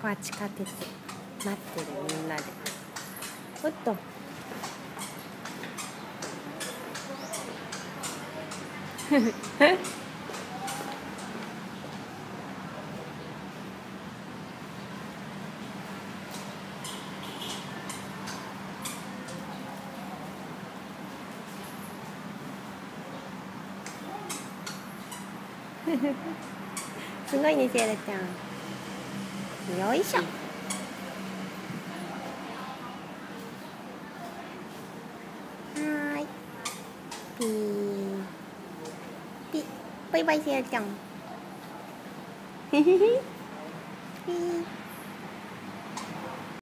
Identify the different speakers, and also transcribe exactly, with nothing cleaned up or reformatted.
Speaker 1: こは地下鉄待ってるみんなで。おっとすごいね、セイラちゃん。よいしょ。はーい。ピー。ピー。バイバイ、セイラちゃん。ピー。